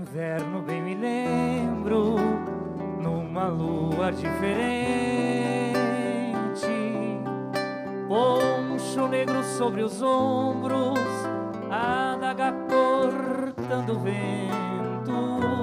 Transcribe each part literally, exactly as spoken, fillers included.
inverno bem me lembro, numa lua diferente, poncho negro sobre os ombros, adaga cortando o vento,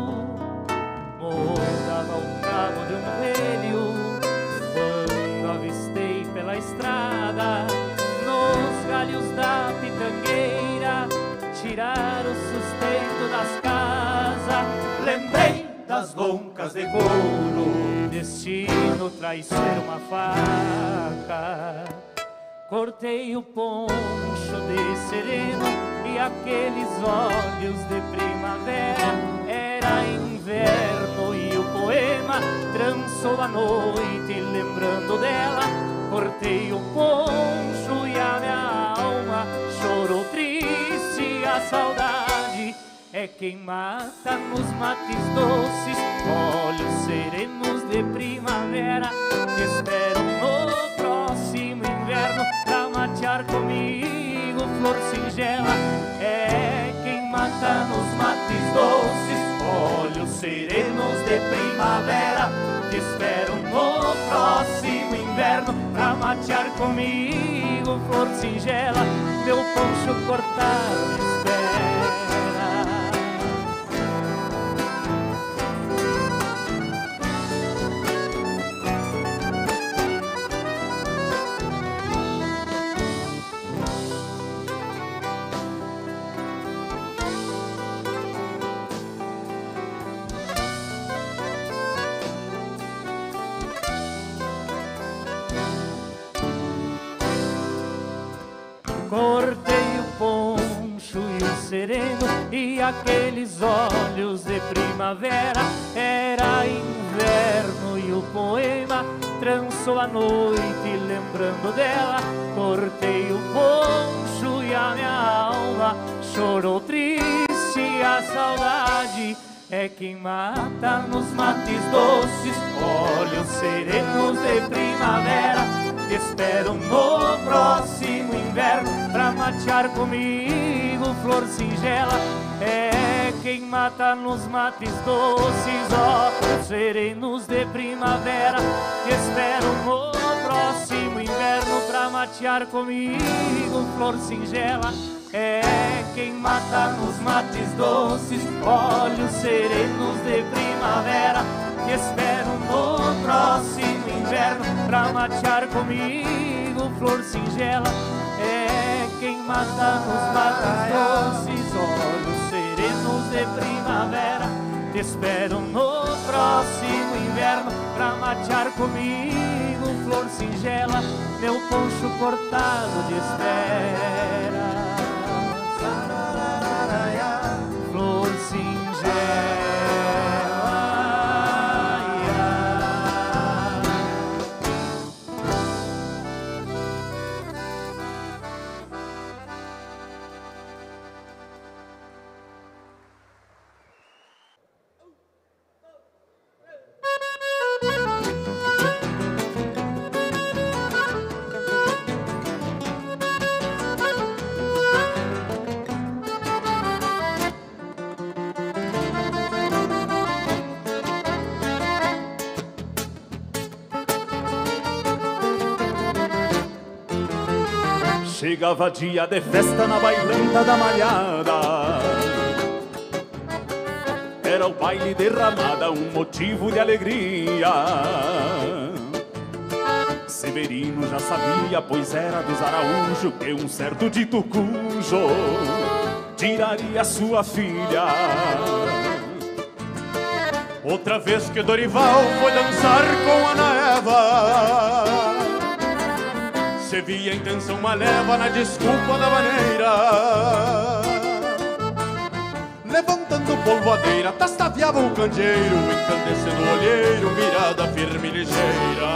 mordava o cabo de um relho quando avistei pela estrada, nos galhos da pitangueira, tirar o sustento das casas. Lembrei das loncas de couro, destino traz ser uma faca. Cortei o poncho de sereno e aqueles olhos de primavera. Era inverno e o poema trançou a noite lembrando dela. Cortei o poncho e a minha alma chorou triste. A saudade é quem mata nos mates doces, olhos serenos de primavera. Te espero no próximo inverno pra matear comigo, flor singela. É quem mata nos mates doces, olhos serenos de primavera. Te espero no próximo inverno pra matear comigo, flor singela. Meu poncho cortado me espera. Cortei o poncho e o sereno e aqueles olhos de primavera. Era inverno e o poema trançou a noite lembrando dela. Cortei o poncho e a minha alma chorou triste. A saudade é quem mata nos mates doces, olhos serenos de primavera. Te espero no próximo inverno pra matear comigo, flor singela. É quem mata nos mates doces, olhos serenos de primavera. Te espero no próximo inverno pra matear comigo, flor singela. É quem mata nos mates doces, olhos serenos de primavera. Te espero no próximo inverno pra matear comigo, flor singela. É quem mata nos mates doces, olhos serenos de primavera. Te espero no próximo inverno pra matear comigo, flor singela. Meu poncho cortado de espera. Flor singela. Chegava dia de festa na bailanta da malhada. Era o baile derramada, um motivo de alegria. Severino já sabia, pois era dos Araújo, que um certo dito cujo tiraria sua filha. Outra vez que Dorival foi dançar com Ana Eva, se via a intenção maleva na desculpa da maneira. Levantando polvoadeira, tastaviava o candeeiro, encandecendo o olheiro, mirada firme e ligeira.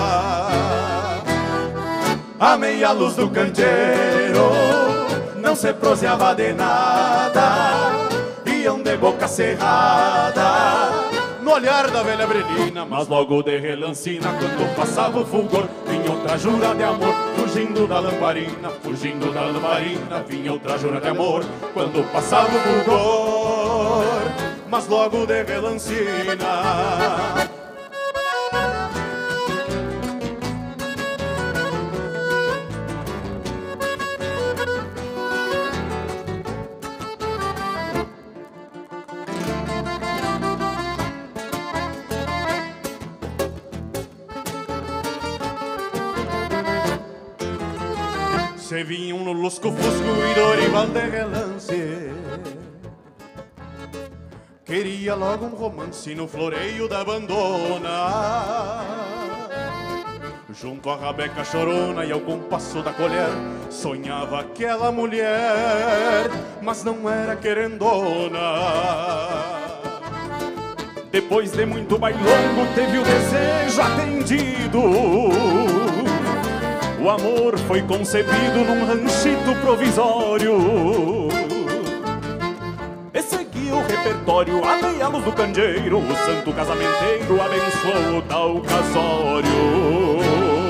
A meia luz do candeeiro não se proseava de nada, iam de boca cerrada no olhar da velha Brenina. Mas logo de relancina, quando passava o fulgor, vinha outra jura de amor, fugindo da lamparina, fugindo da lamparina, vinha outra jura de amor, quando passava o fulgor. mas logo de relancina. Se vinham no lusco-fusco e Dorival de relance. Queria logo um romance no floreio da abandona. Junto à rabeca chorona e ao compasso da colher, sonhava aquela mulher, mas não era querendona. Depois de muito bailongo teve o desejo atendido. O amor foi concebido num ranchito provisório e seguiu o repertório. A meia luz do candeeiro, o santo casamenteiro abençoou o tal casório.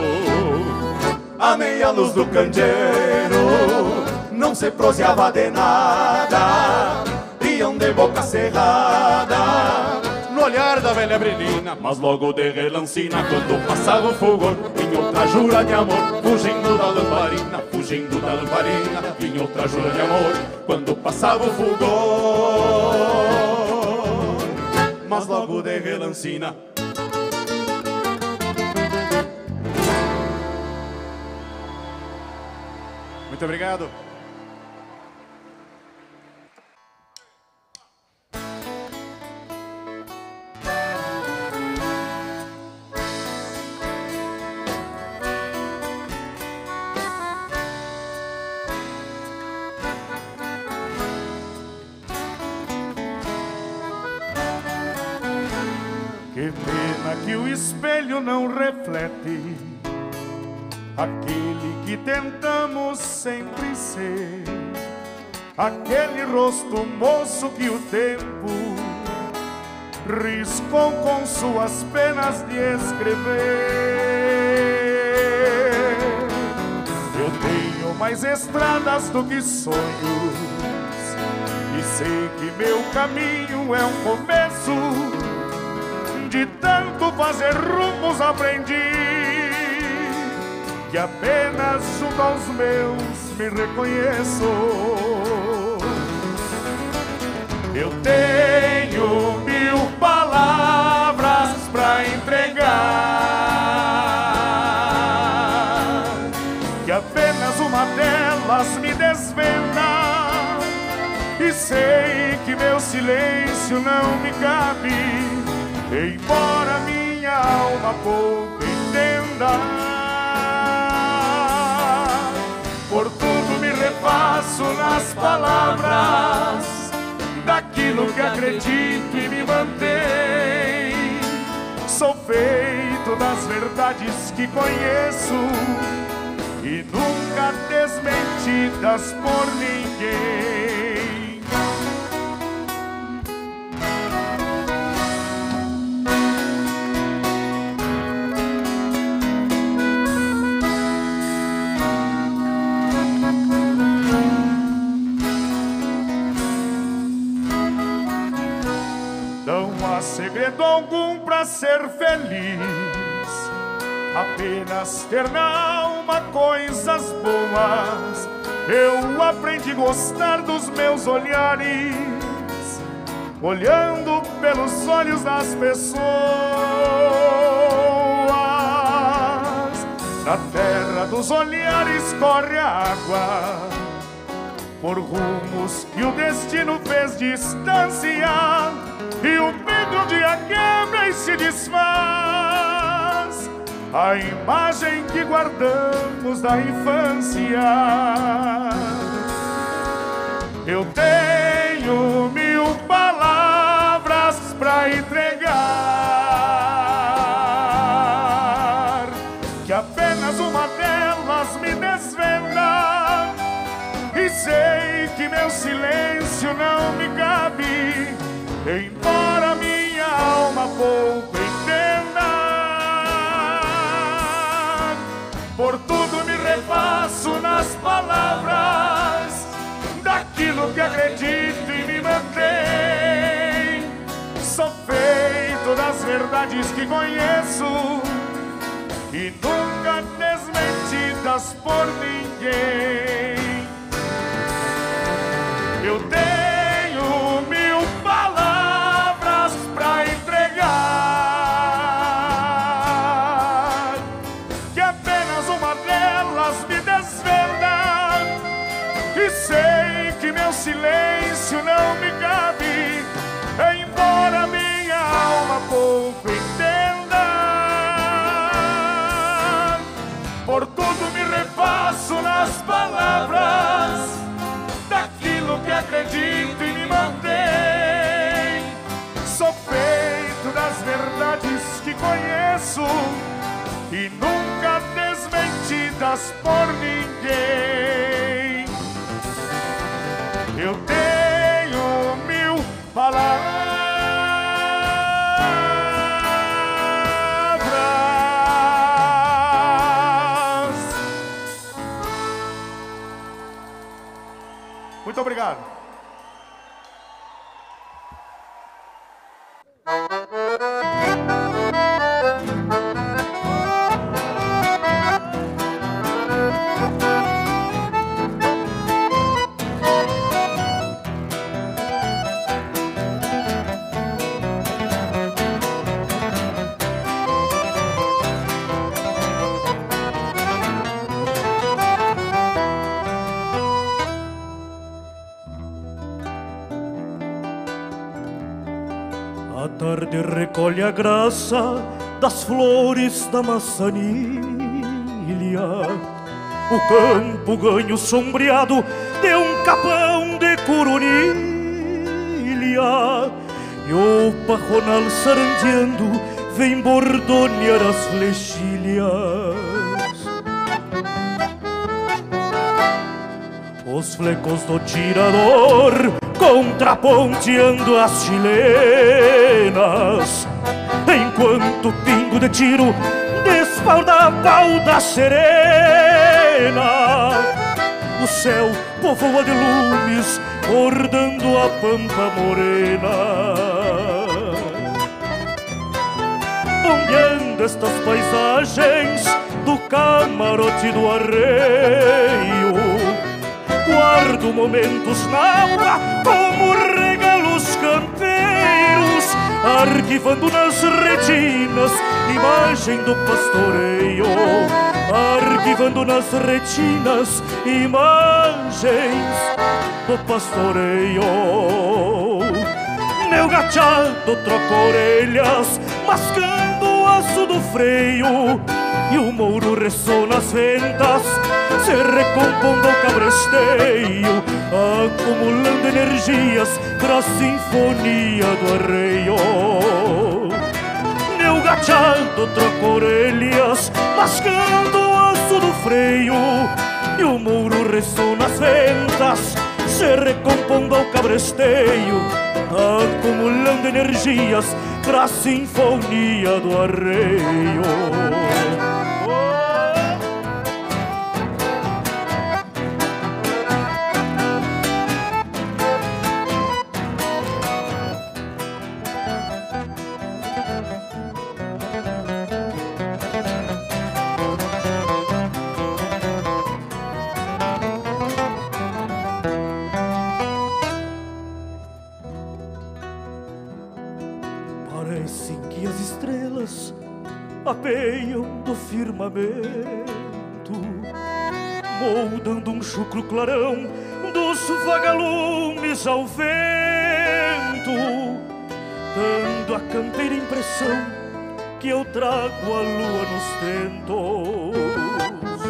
A meia luz do candeeiro não se proseava de nada, iam de boca cerrada no olhar da velha brilhina, mas logo de relancina, quando passava o fulgor, vinha outra jura de amor, fugindo da lamparina, fugindo da lamparina, vinha outra jura de amor, quando passava o fulgor, mas logo de relancina. Muito obrigado. Que pena que o espelho não reflete aquele que tentamos sempre ser, aquele rosto moço que o tempo riscou com suas penas de escrever. Eu tenho mais estradas do que sonhos e sei que meu caminho é um começo. De tanto fazer rumos aprendi que apenas junto aos meus me reconheço. Eu tenho mil palavras pra entregar, que apenas uma delas me desvenda, e sei que meu silêncio não me cabe, embora minha alma pouco entenda. Por tudo me refaço nas palavras daquilo que acredito e me mantém. Sou feito das verdades que conheço e nunca desmentidas por ninguém. Segredo algum pra ser feliz, apenas ter na alma coisas boas. Eu aprendi a gostar dos meus olhares, olhando pelos olhos das pessoas. Na terra dos olhares corre a água, por rumos que o destino fez distância, e o medo de a quebra e se desfaz a imagem que guardamos da infância. Eu tenho mil palavras pra entregar, que apenas uma delas me desvenda, e sei que meu silêncio não me cabe, embora minha alma pouco entenda. Por tudo me refaço nas palavras daquilo que acredito e me mantém. Suspeito das verdades que conheço e nunca desmentidas por ninguém. Eu tenho mil palavras pra entregar, que apenas uma delas me desvenda, e sei que meu silêncio não me cabe, embora minha alma pouco entenda. Por tudo me refaço nas palavras daquilo que acredito e me mantém. Sou feito das verdades que conheço e nunca desmentidas por ninguém. Eu tenho mil palavras. Muito obrigado. A tarde recolhe a graça das flores da maçanilha. O campo ganha o sombreado de um capão de coronilha. E o pajonal sarandeando vem bordonear as flechilhas. Os flecos do tirador contraponteando as chilenas, enquanto o pingo de tiro desfalda a pau da serena. O céu povoa de lumes bordando a pampa morena. Bombeando estas paisagens do camarote do arreio, guardo momentos na aura como regalos campeiros, arquivando nas retinas imagem do pastoreio, arquivando nas retinas imagens do pastoreio. Meu gachado troca orelhas mascando o aço do freio, e o mouro ressona as ventas, se recompondo ao cabresteio, acumulando energias pra sinfonia do arreio. Meu gachado troca orelhas mascando o aço do freio, e o mouro ressona as ventas, se recompondo ao cabresteio, acumulando energias pra sinfonia do arreio. Parecem que as estrelas apeiam do firmamento, moldando um chucro clarão dos vagalumes ao vento, dando a campeira impressão que eu trago a lua nos tentos.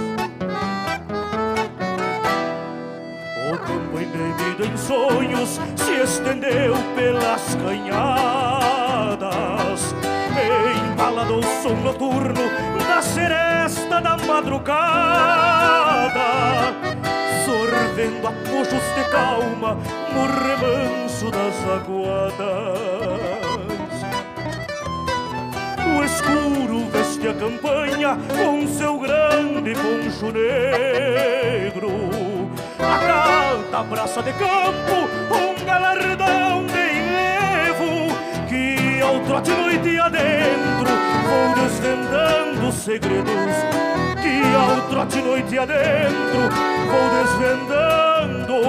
O tempo engrevido em sonhos se estendeu pelas canhadas, embalado o som noturno da seresta da madrugada, sorvendo apojos de calma no remanso das aguadas. O escuro veste a campanha com seu grande poncho negro, a cada praça de campo um galardão de enlevo que ao trote noite adentro vou desvendando segredos, que ao trote noite adentro vou desvendando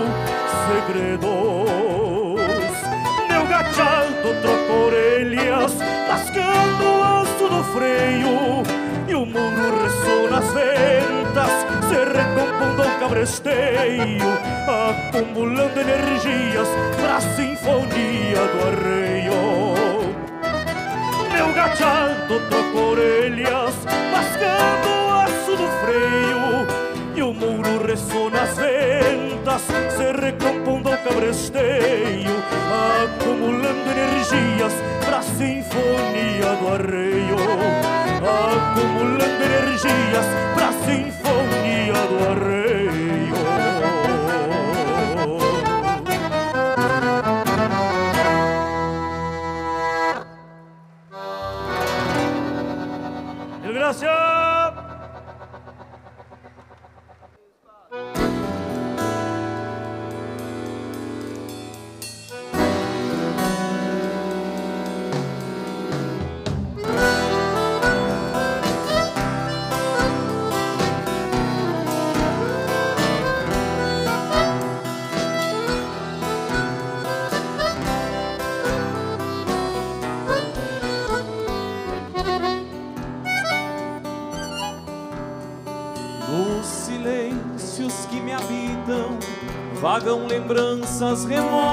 segredos. Meu gachado troca orelhas, lascando o osso do freio, e o mundo ressoa nas ventas, se recompondo ao cabresteio, acumulando energias pra sinfonia do arreio. Meu gachado troca orelhas, lascando o osso do freio, e o muro ressoa nas ventas, se recompondo ao cabresteio, acumulando energias pra sinfonia do arreio, acumulando energias pra sinfonia do arreio. Gracias. Vagam lembranças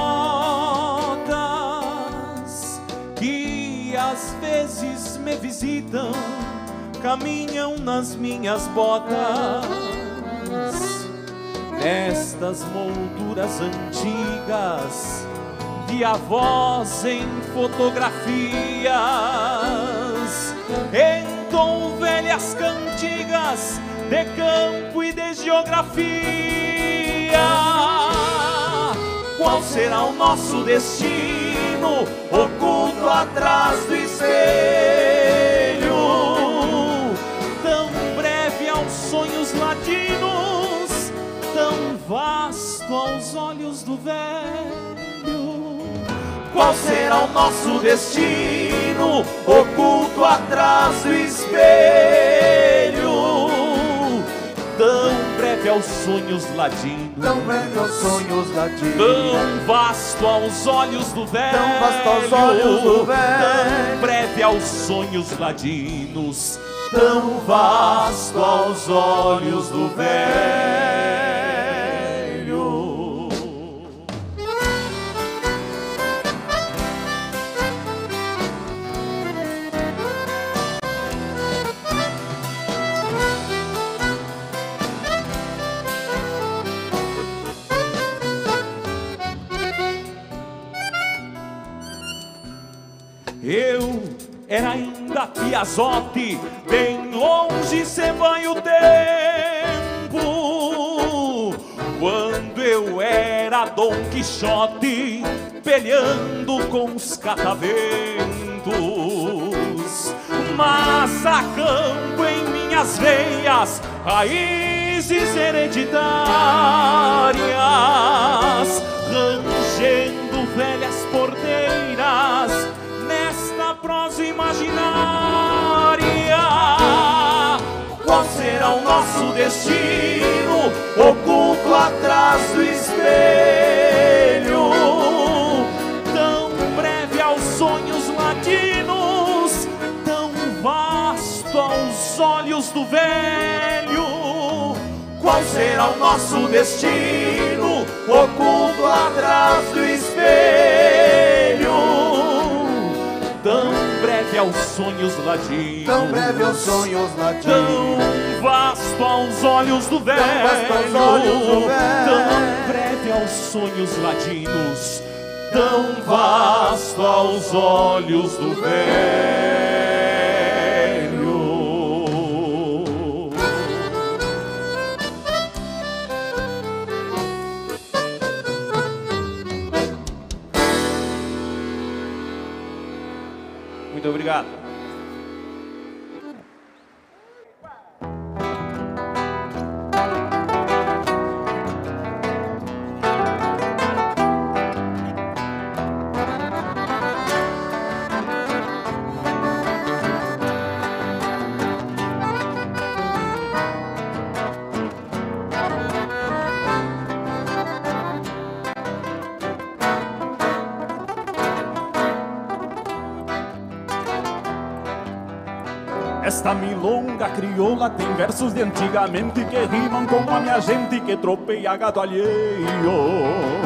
remotas que às vezes me visitam, caminham nas minhas botas. Nestas molduras antigas de avós em fotografias, entoam velhas cantigas de campo e de geografia. Qual será o nosso destino, oculto atrás do espelho? Tão breve aos sonhos latinos, tão vasto aos olhos do velho. Qual será o nosso destino, oculto atrás do espelho? Tão breve aos sonhos ladinos, tão breve aos sonhos ladinos, tão vasto aos olhos do velho, tão vasto aos olhos do velho, tão breve aos sonhos ladinos, tão vasto aos olhos do velho. Eu era ainda piazote, bem longe se vai o tempo, quando eu era Dom Quixote, peleando com os cataventos. Mas há campo em minhas veias, raízes hereditárias, rangendo velhas porteiras nesta prosa imaginária. Qual será o nosso destino, oculto atrás do espelho? Tão breve aos sonhos latinos, tão vasto aos olhos do velho. Qual será o nosso destino, oculto atrás do espelho? Tão breve aos sonhos ladinos, tão breve aos sonhos ladinos, tão vasto aos olhos do velho, tão vasto aos olhos do velho, tão breve aos sonhos ladinos, tão vasto aos olhos do velho. Muito obrigado. Esta milonga crioula tem versos de antigamente que rimam com a minha gente que tropeia gado alheio,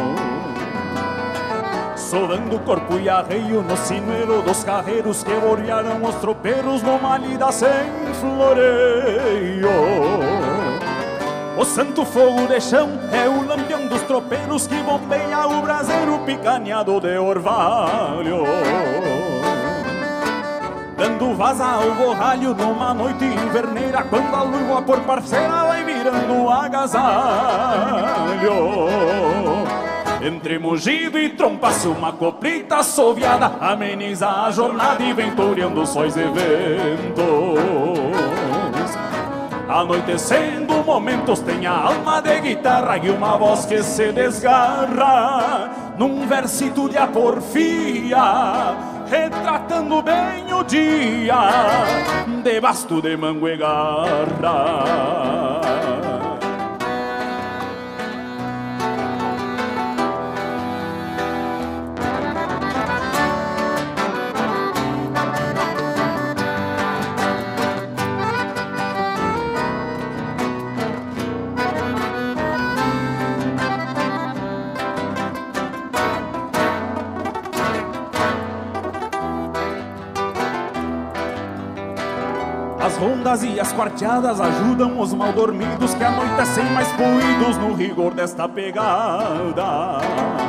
soando corpo e arreio no sinuelo dos carreiros que borearam os tropeiros numa lida sem floreio. O santo fogo de chão é o lampião dos tropeiros que bombeia o braseiro picaneado de orvalho, dando vaza ao borralho numa noite inverneira, quando a lua por parceira vai virando agasalho. Entre mugido e trompaço uma coplita assoviada ameniza a jornada e vem toreando sóis e ventos. Anoitecendo momentos tem a alma de guitarra e uma voz que se desgarra num versito de a porfia, retratando bem o dia de basto de mango e garra. As rondas e as quarteadas ajudam os mal dormidos que anoitecem mais poídos no rigor desta pegada.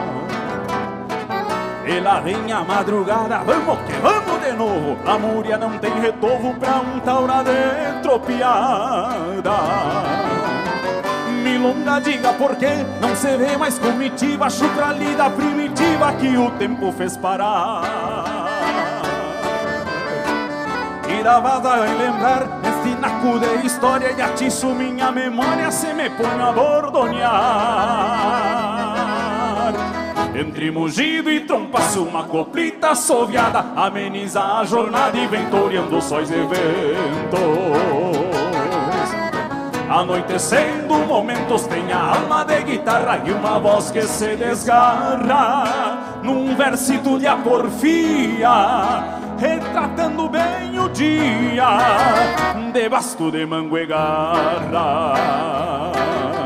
E lá vem a madrugada, vamos que vamos de novo. A múria não tem retorno pra um taura de tropiada. Milonga, diga por que não se vê mais comitiva, chucra lida primitiva que o tempo fez parar. Tira vaza em lembrar este naco de história e atiço minha memória se me põe a bordonear. Entre mugido e trompaço uma coplita assoviada ameniza a jornada e vem toreando sóis e ventos. Anoitecendo momentos tem a alma de guitarra e uma voz que se desgarra num versito de a porfia, retratando bem o dia de basto de mango e garra.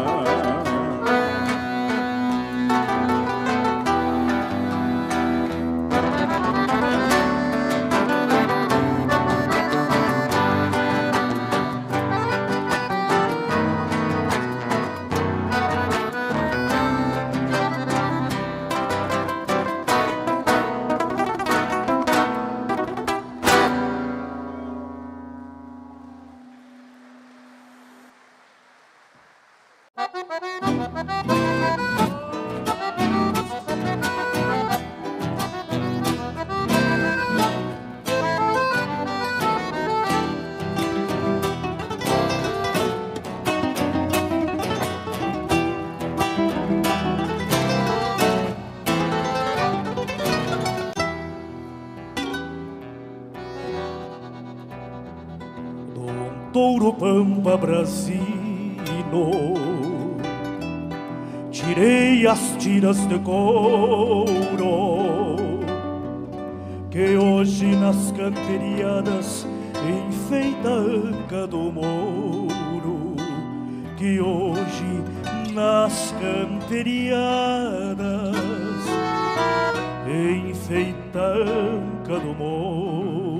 Touro pampa brasino, tirei as tiras de couro que hoje nas camperiadas enfeita a anca do mouro, que hoje nas camperiadas enfeita a anca do mouro.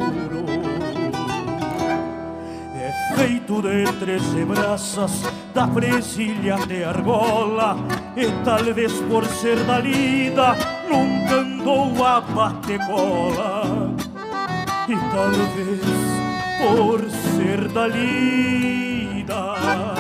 Feito de treze braças, da presilha até argola, e talvez por ser da lida nunca andou a bater-cola. E talvez por ser da lida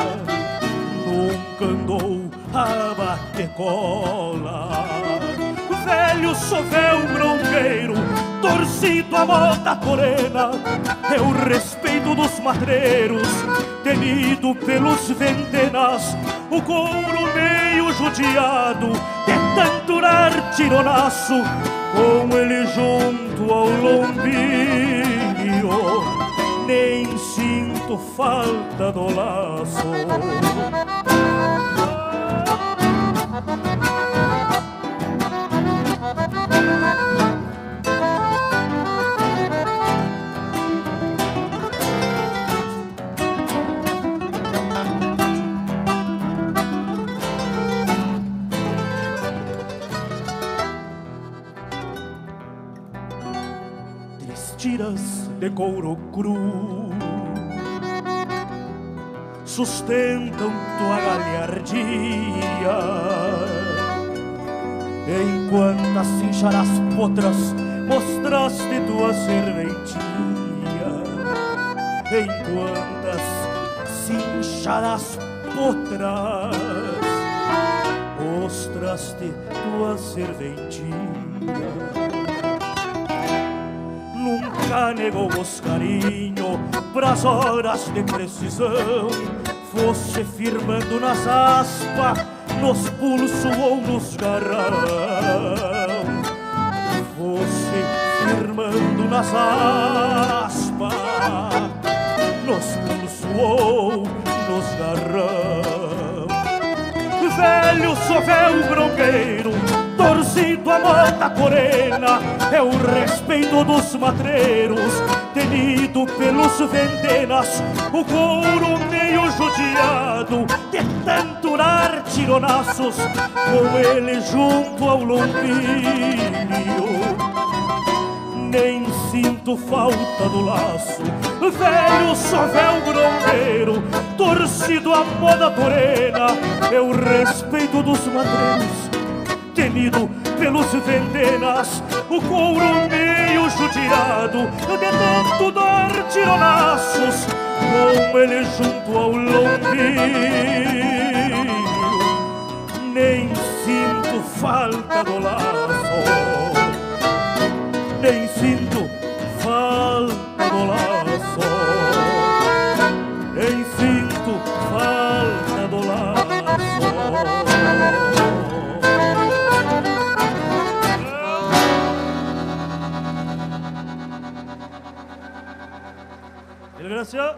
nunca andou a bater-cola. Velho sovel bronqueiro, torcido a moda morena, é o respeito dos matreiros, temido pelos ventenas, o couro meio judiado, de tanto dar tironaço, com ele junto ao lombinho, nem sinto falta do laço. camisas de couro cru sustentam tua galhardia, enquanto a cinchar as potras mostraste tua serventia, enquanto as cinchar as potras mostraste tua serventia. Nunca negou os carinho pras horas de precisão, fosse firmando nas aspas, nos pulsos ou nos garrão, fosse firmando nas aspas, nos pulsos ou nos garrão. Velho sovel bronqueiro, torcido a mota corena, é o respeito dos matreiros, tenido pelos vendenas, o couro meio judiado, de tanto dar tironaços, com ele junto ao lombilho. Nem sinto falta do laço, velho sovel grondeiro, torcido a moda torena, é o respeito dos madreiros, tenido pelos vendenas, o couro meio judiado, de tanto dar tironaços, com ele junto ao lombilho. Nem sinto falta do laço, nem sinto falta do laço, nem sinto falta do laço. Gracias.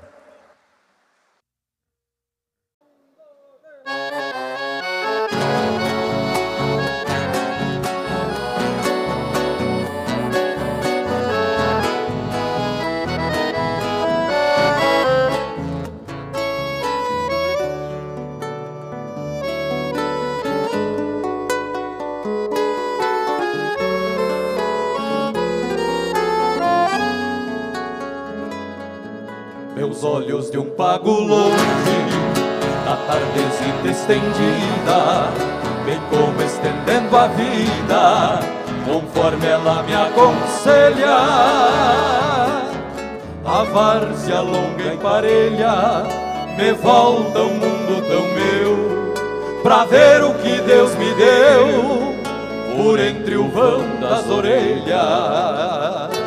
Meus olhos de um pago longe, na tardezita estendida, vem como estendendo a vida, conforme ela me aconselha. A várzea longa e parelha me volta um mundo tão meu, pra ver o que Deus me deu por entre o vão das orelhas.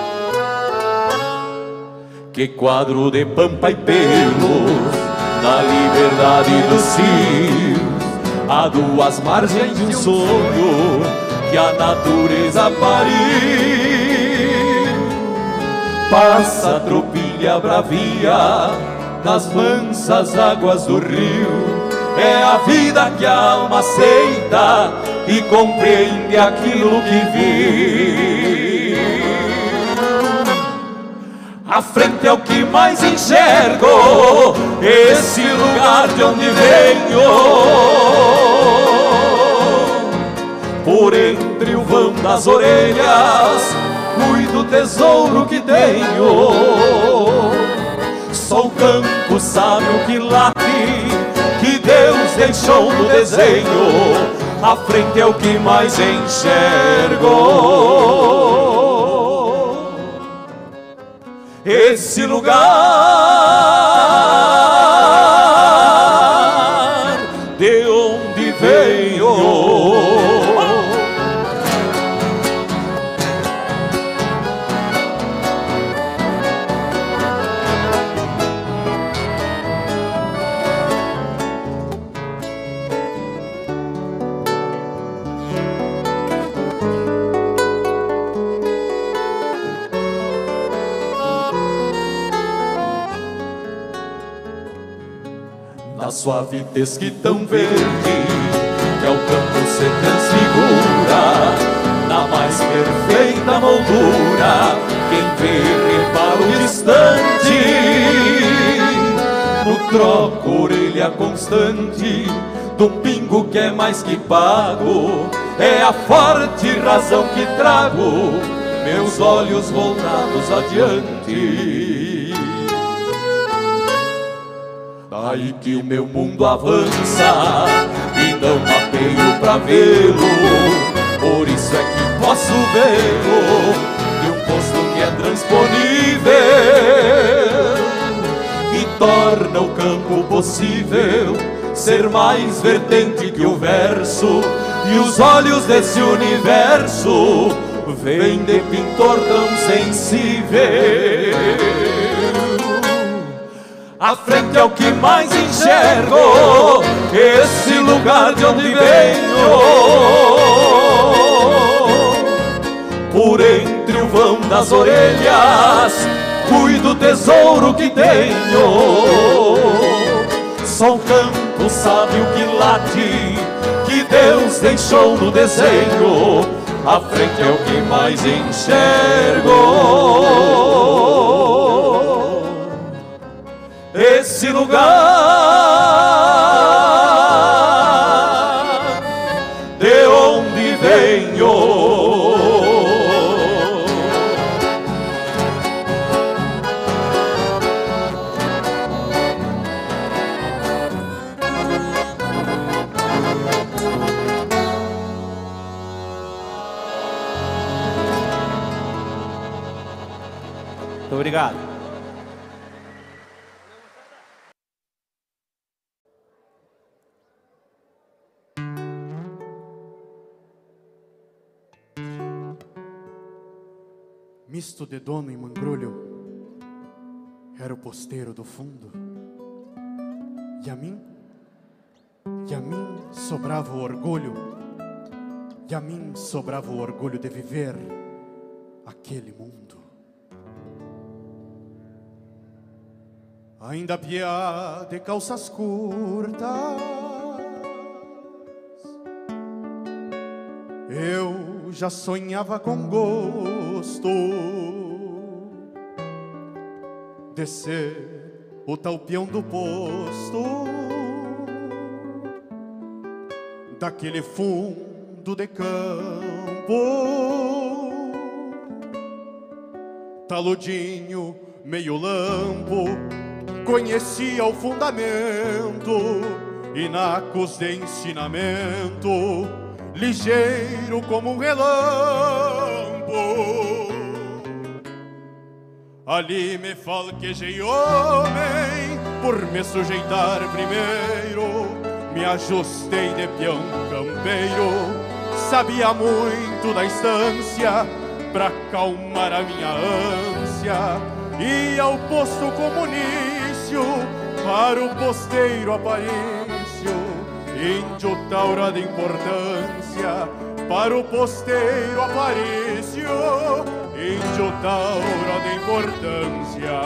Que quadro de pampa e pelos, na liberdade dos cios, a duas margens de um sonho que a natureza pariu. Passa a tropilha bravia nas mansas águas do rio, é a vida que a alma aceita e compreende aquilo que viu. A frente é o que mais enxergo, esse lugar de onde venho, por entre o vão das orelhas, cuido do tesouro que tenho. Sou o campo sábio que late, que Deus deixou no desenho. A frente é o que mais enxergo, esse lugar de onde venho. Na suave tesquitão verde que ao campo se transfigura, na mais perfeita moldura, quem vê repara o distante. No troco, orelha constante do pingo que é mais que pago, é a forte razão que trago meus olhos voltados adiante. Daí que o meu mundo avança e não mapeio pra vê-lo. Por isso é que posso vê-lo de um posto que é transponível e torna o campo possível ser mais vertente que o verso. E os olhos desse universo vêm de pintor tão sensível. A frente é o que mais enxergo, esse lugar de onde venho. Por entre o vão das orelhas, cuido do tesouro que tenho. Só o campo sabe o que late, que Deus deixou no desenho. A frente é o que mais enxergo, esse lugar de onde venho. Muito obrigado. Misto de dono e mangrulho, era o posteiro do fundo. E a mim, e a mim sobrava o orgulho, e a mim sobrava o orgulho de viver aquele mundo. Ainda piá de calças curtas, eu já sonhava com gosto descer o talpião do posto daquele fundo de campo, taludinho, meio lampo, conhecia o fundamento, inacos de ensinamento, ligeiro como um relâmpago. Ali me falquejei homem, por me sujeitar primeiro, me ajustei de peão campeiro, sabia muito da estância, pra acalmar a minha ânsia, ia ao posto comunício, para o posteiro Aparício, índio taura de importância, para o posteiro Aparício, índio taura de importância.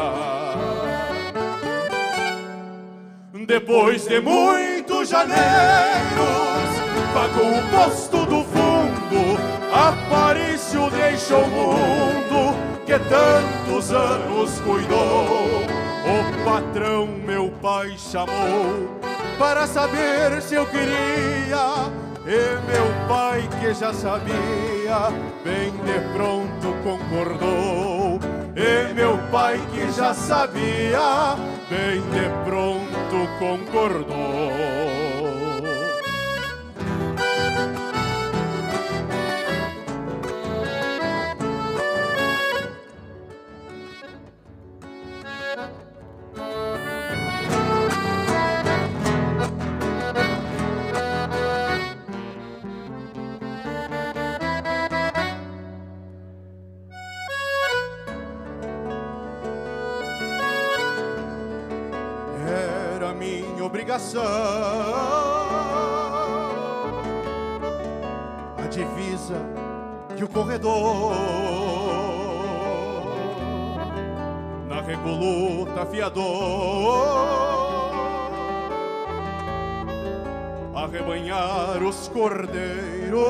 Depois de muitos janeiros, pagou o posto do fundo, Aparício deixou o mundo que tantos anos cuidou. O patrão meu pai chamou para saber se eu queria, e meu pai, que já sabia, bem de pronto concordou. E meu pai, que já sabia, bem de pronto concordou. Obrigação, a divisa e o corredor, na recoluta fiador, arrebanhar os cordeiros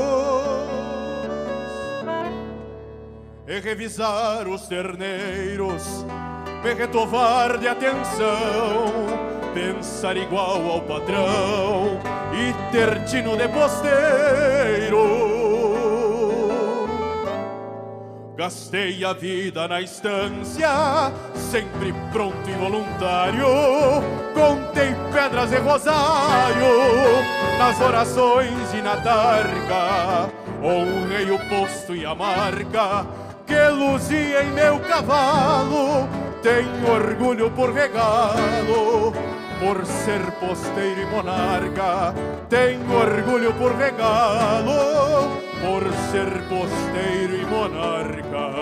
e revisar os terneiros, me retovar de atenção, pensar igual ao patrão e ter tino de posteiro, gastei a vida na estância, sempre pronto e voluntário. Contei pedras e rosário nas orações e na targa. Honrei o posto e a marca que luzia em meu cavalo. Tenho orgulho por regalo, por ser posteiro e monarca. Tenho orgulho por regalo, por ser posteiro e monarca.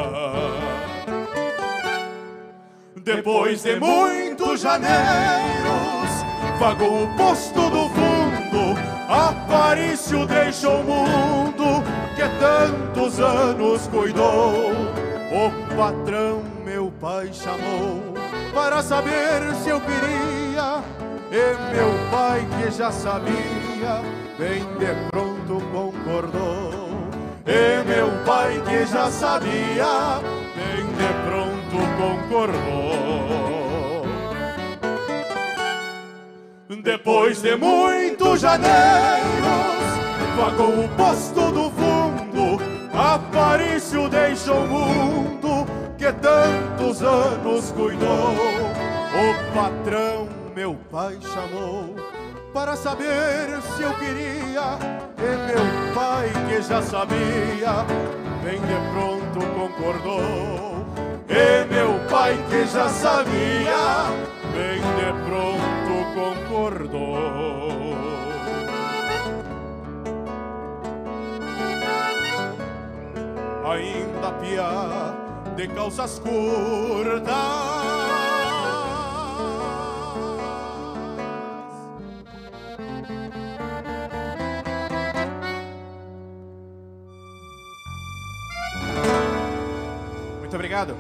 Depois de muitos janeiros, vagou o posto do fundo. Aparício deixou o mundo que tantos anos cuidou. O patrão, meu pai, chamou para saber se eu queria, e meu pai, que já sabia, bem de pronto concordou. E meu pai, que já sabia, bem de pronto concordou. Depois de muitos janeiros, vagou o posto do fundo. Aparício deixou o mundo que tantos anos cuidou. O patrão, meu pai, chamou para saber se eu queria, e meu pai, que já sabia, bem de pronto concordou. E meu pai, que já sabia, bem de pronto concordou. Ainda piá de calças curtas, muito obrigado.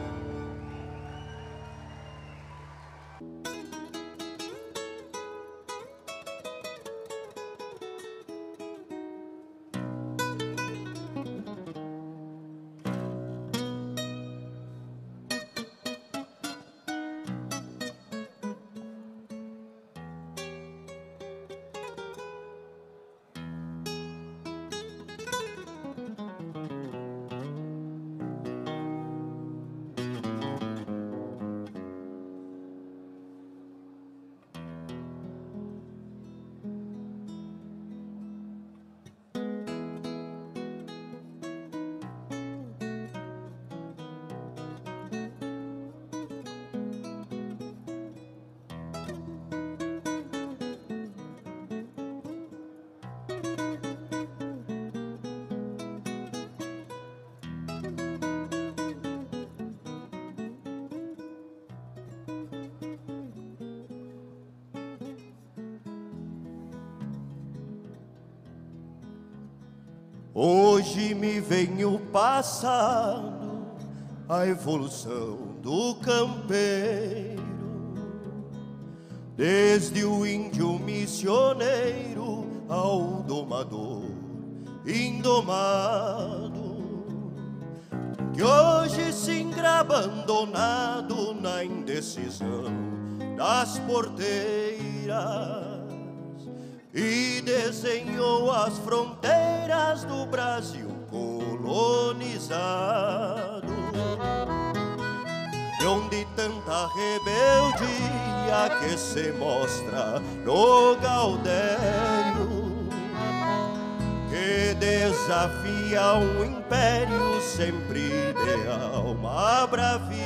Hoje me venho passando a evolução do campeiro, desde o índio missioneiro ao domador indomado, que hoje se engraba abandonado na indecisão das porteiras e desenhou as fronteiras do Brasil colonizado, de onde tanta rebeldia que se mostra no Gaudério, que desafia um império sempre de alma bravia,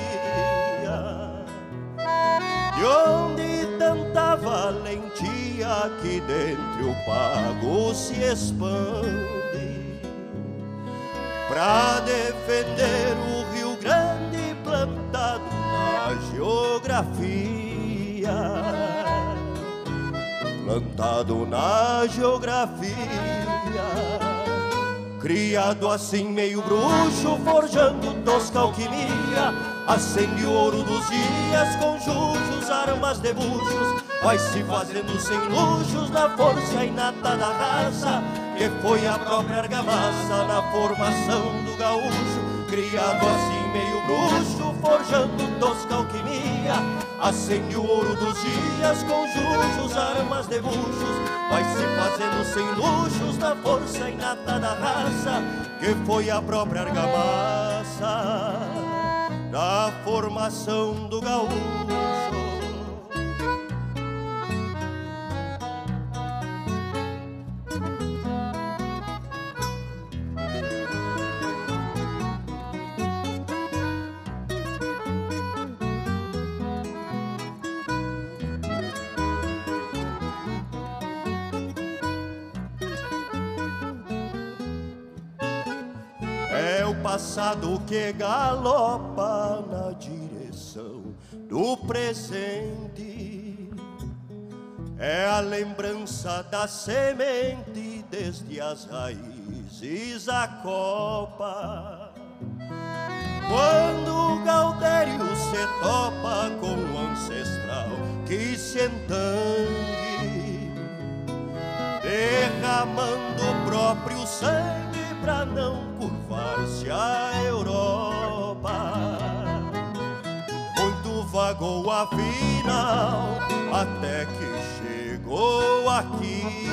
de onde tanta valentia que dentre o pago se expande, pra defender o Rio Grande plantado na geografia, plantado na geografia, criado assim meio bruxo, forjando tosca alquimia, acende o ouro dos dias com jujos, armas de buchos, vai se fazendo sem luxos na força inata da raça, que foi a própria argamassa na formação do gaúcho, criado assim meio bruxo, forjando tosca alquimia, acende o ouro dos dias com jujos, armas de buchos, vai se fazendo sem luxos na força inata da raça, que foi a própria argamassa na formação do gaúcho. É o passado que galopa na direção do presente, é a lembrança da semente desde as raízes a copa. Quando o Gaudério se topa com o ancestral que se entangue, derramando o próprio sangue pra não curvar-se a Europa. Muito vagou afinal, até que chegou aqui,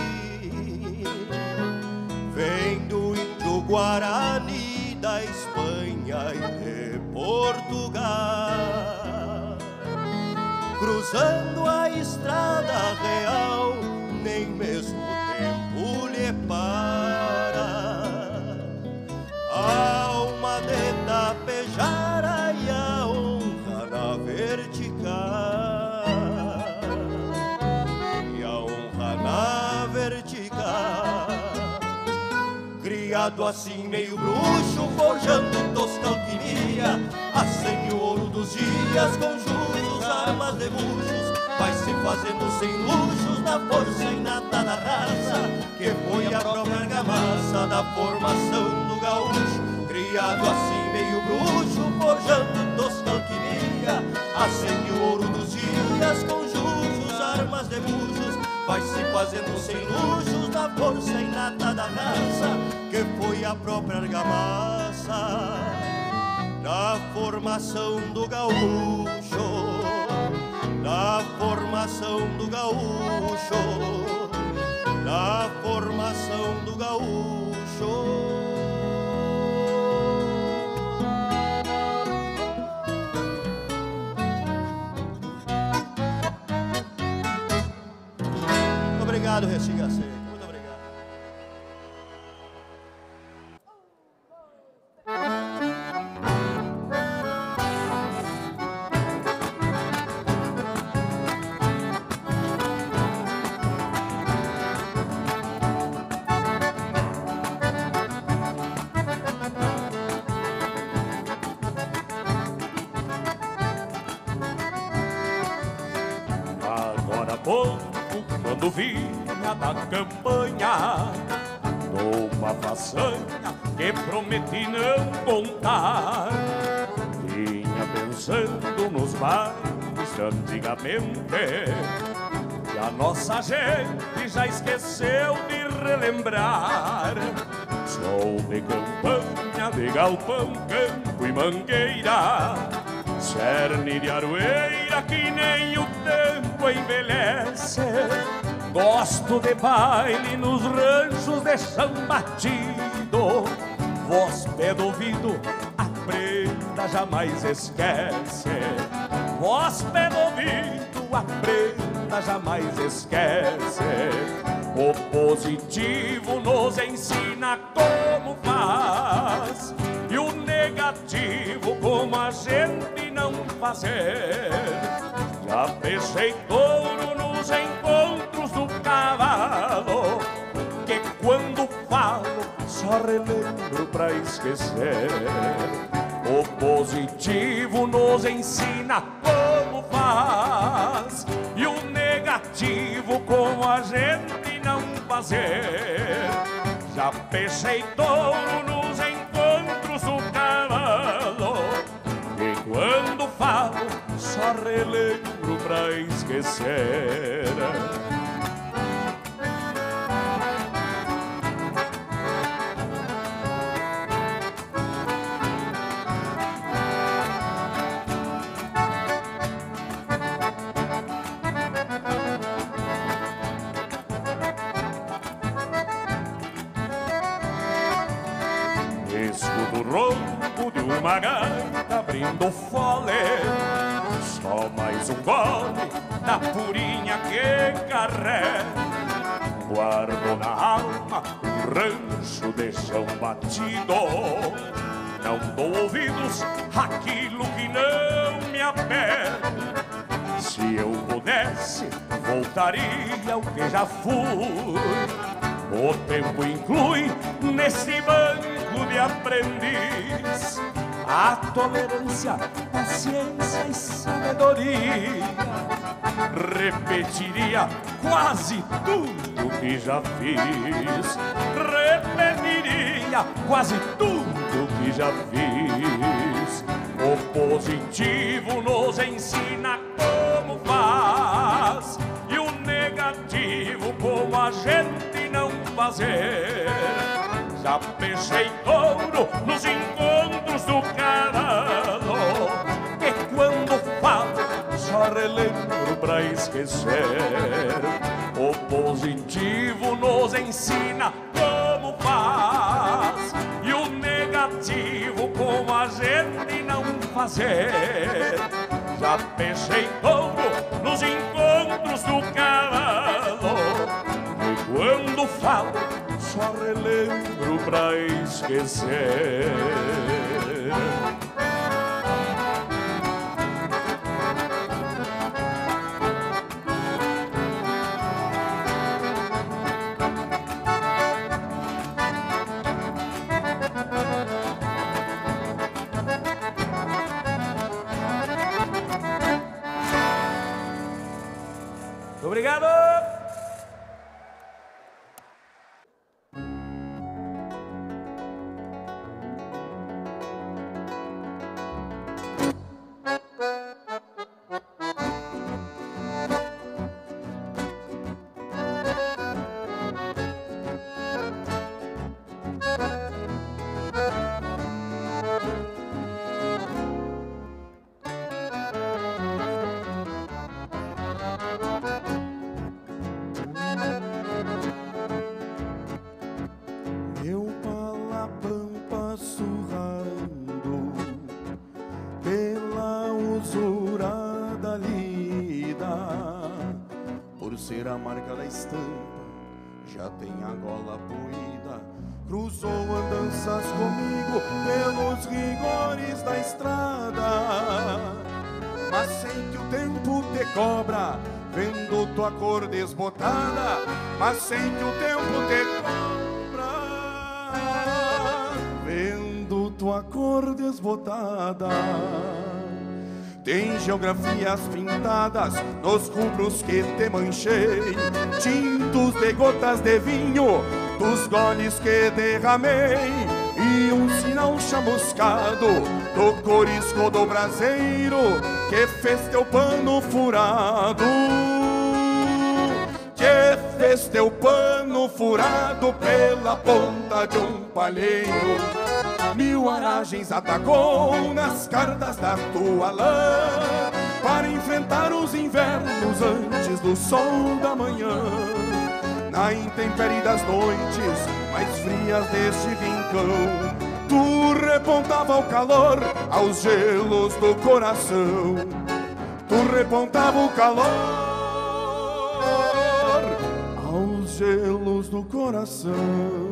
vem do índio Guarani, da Espanha e de Portugal, cruzando a estrada real, nem mesmo o tempo lhe para. A alma de Tapejara e a honra na vertical, e a honra na vertical. Criado assim meio bruxo, forjando tosca alquimia, acende o ouro dos dias com jujos, armas de buchos, vai se fazendo sem luxos na força inata da raça, que foi a própria argamassa da formação do gaúcho. Criado assim meio bruxo, forjando tosca alquimia, acende o ouro dos dias com jujos, armas de buchos, vai se fazendo sem luxos na força inata da raça, que foi a própria argamassa na formação do gaúcho, na formação do gaúcho, na formação do gaúcho. Muito obrigado, Restinga Seca. Muito obrigado. Agora há pouco, quando vinha da campanha, numa façanha que prometi não contar, vinha pensando nos bailes de antigamente, que a nossa gente já esqueceu de relembrar. Sou de campanha, de galpão, campo e mangueira, cerne de aroeira que nem o tempo envelhece. Gosto de baile nos ranchos de chão batido, voz pé do ouvido, a preta jamais esquece. Voz pé do ouvido, a preta jamais esquece. O positivo nos ensina como faz, e o negativo como a gente não fazer. Já fechei touro nos encontros do cavalo, que quando falo só relembro pra esquecer. O positivo nos ensina como faz, e o negativo como a gente não fazer. Já fechei touro nos encontros do cavalo, e quando falo só relembro pra esquecer. ronco de uma gaita abrindo fole. Só mais um gole da purinha que carrega. Guardo na alma um rancho de chão batido. Não dou ouvidos àquilo que não me apega. Se eu pudesse, voltaria ao que já fui. O tempo inclui nesse banco de aprendiz a tolerância, paciência e sabedoria. Repetiria quase tudo que já fiz. Repetiria quase tudo que já fiz. O positivo nos ensina como faz, e o negativo como a gente não fazer. Já peixei touro nos encontros do cavalo, e quando falo só relembro pra esquecer. O positivo nos ensina como faz, e o negativo como a gente não fazer. Já peixei touro nos encontros do cavalo, e quando falo só relembro pra esquecer. Obrigado! A marca da estampa já tem a gola poída. Cruzou andanças comigo pelos rigores da estrada, mas sei que o tempo te cobra, vendo tua cor desbotada. Mas sei que o tempo te cobra, vendo tua cor desbotada. Tem geografias pintadas nos rubros que te manchei, tintos de gotas de vinho dos goles que derramei, e um sinal chamuscado do corisco do braseiro que fez teu pano furado, que fez teu pano furado pela ponta de um palheiro. Mil aragens atacou nas cardas da tua lã, para enfrentar os invernos antes do sol da manhã. Na intempérie das noites mais frias deste rincão, tu repontava o calor aos gelos do coração. Tu repontava o calor aos gelos do coração.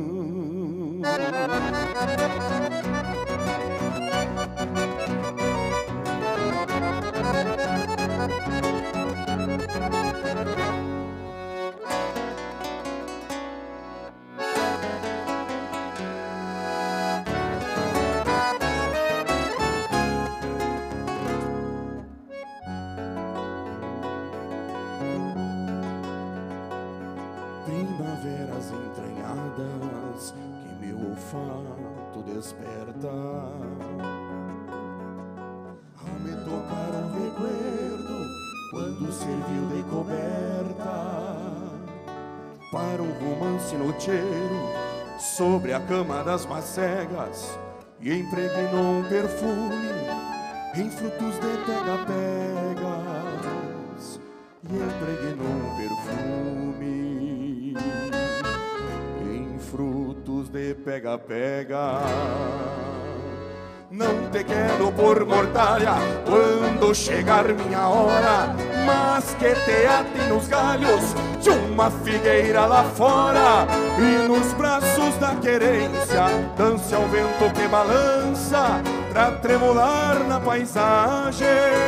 Primaveras entranhadas que meu olfato desperta, ao me tocar um recuerdo quando serviu de coberta para um romance noiteiro sobre a cama das macegas, e impregnou um perfume em frutos de pega-pegas, e impregnou um perfume em frutos de pega-pega. Não te quero por mortalha quando chegar minha hora, mas que te ate nos galhos de uma figueira lá fora, e nos braços da querência dance ao vento que balança pra tremular na paisagem,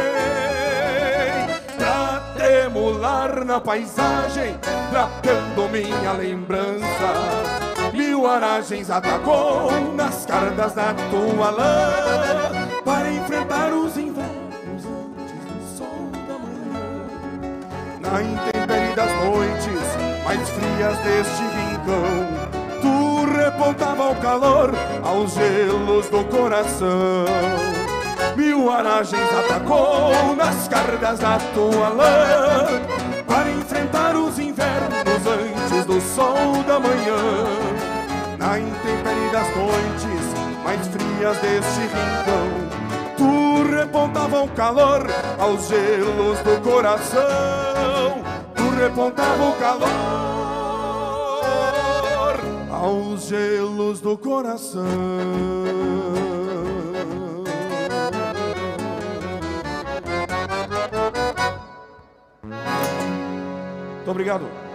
pra tremular na paisagem, tratando minha lembrança. Mil aragens atacou nas cardas da tua lã, para enfrentar os invernos antes do sol da manhã. Na intempérie das noites mais frias deste rincão, tu repontava o calor aos gelos do coração. Mil aragens atacou nas cardas da tua lã, para enfrentar os invernos antes do sol da manhã. Na intempérie das noites mais frias deste rincão, tu repontava o calor aos gelos do coração. Tu repontava o calor aos gelos do coração. Muito obrigado.